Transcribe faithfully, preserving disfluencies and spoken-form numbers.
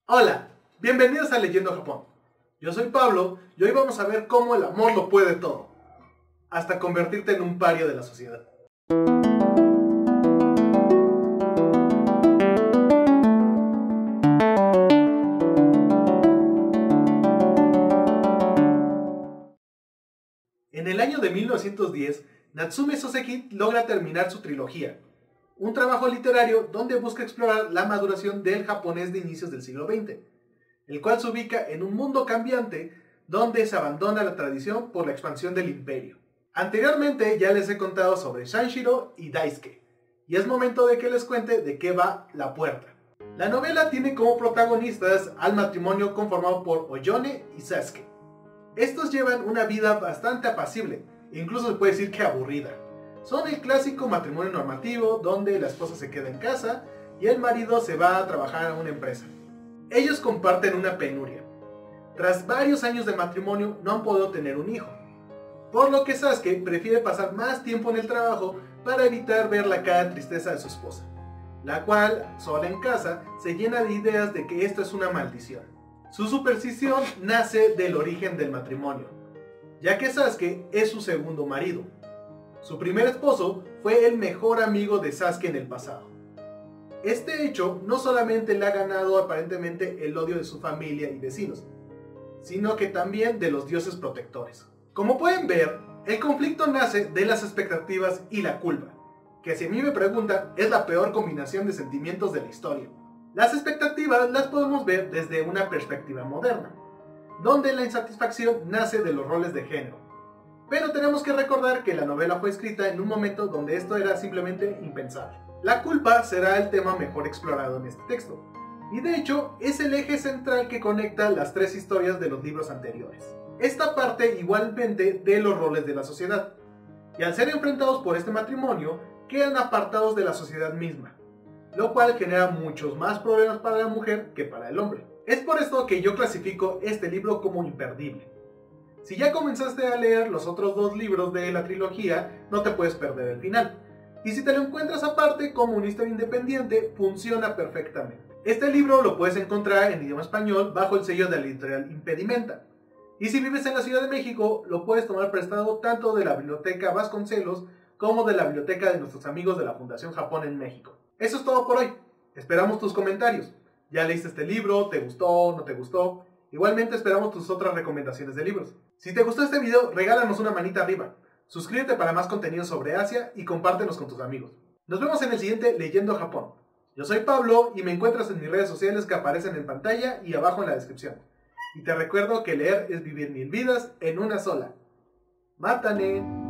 Hola, bienvenidos a Leyendo Japón. Yo soy Pablo y hoy vamos a ver cómo el amor lo puede todo, hasta convertirte en un pario de la sociedad. En el año de mil novecientos diez, Natsume Soseki logra terminar su trilogía, un trabajo literario donde busca explorar la maduración del japonés de inicios del siglo veinte, el cual se ubica en un mundo cambiante donde se abandona la tradición por la expansión del imperio. Anteriormente ya les he contado sobre Sanshiro y Daisuke, y es momento de que les cuente de qué va La Puerta. La novela tiene como protagonistas al matrimonio conformado por Oyone y Sasuke. Estos llevan una vida bastante apacible, e incluso se puede decir que aburrida. Son el clásico matrimonio normativo donde la esposa se queda en casa y el marido se va a trabajar a una empresa. Ellos comparten una penuria. Tras varios años de matrimonio no han podido tener un hijo, por lo que Sasuke prefiere pasar más tiempo en el trabajo para evitar ver la cara de tristeza de su esposa, la cual, sola en casa, se llena de ideas de que esto es una maldición. Su superstición nace del origen del matrimonio, ya que Sasuke es su segundo marido. Su primer esposo fue el mejor amigo de Sasuke en el pasado. Este hecho no solamente le ha ganado aparentemente el odio de su familia y vecinos, sino que también de los dioses protectores. Como pueden ver, el conflicto nace de las expectativas y la culpa, que si a mí me preguntan es la peor combinación de sentimientos de la historia. Las expectativas las podemos ver desde una perspectiva moderna, donde la insatisfacción nace de los roles de género. Pero tenemos que recordar que la novela fue escrita en un momento donde esto era simplemente impensable. La culpa será el tema mejor explorado en este texto, y de hecho es el eje central que conecta las tres historias de los libros anteriores. Esta parte igualmente de los roles de la sociedad, y al ser enfrentados por este matrimonio, quedan apartados de la sociedad misma, lo cual genera muchos más problemas para la mujer que para el hombre. Es por esto que yo clasifico este libro como imperdible. Si ya comenzaste a leer los otros dos libros de la trilogía, no te puedes perder el final. Y si te lo encuentras aparte como una historia independiente, funciona perfectamente. Este libro lo puedes encontrar en idioma español bajo el sello de la editorial Impedimenta. Y si vives en la Ciudad de México, lo puedes tomar prestado tanto de la Biblioteca Vasconcelos como de la biblioteca de nuestros amigos de la Fundación Japón en México. Eso es todo por hoy. Esperamos tus comentarios. ¿Ya leíste este libro? ¿Te gustó? ¿No te gustó? Igualmente esperamos tus otras recomendaciones de libros. Si te gustó este video, regálanos una manita arriba. Suscríbete para más contenido sobre Asia y compártenos con tus amigos. Nos vemos en el siguiente Leyendo Japón. Yo soy Pablo y me encuentras en mis redes sociales que aparecen en pantalla y abajo en la descripción. Y te recuerdo que leer es vivir mil vidas en una sola. ¡Mátane!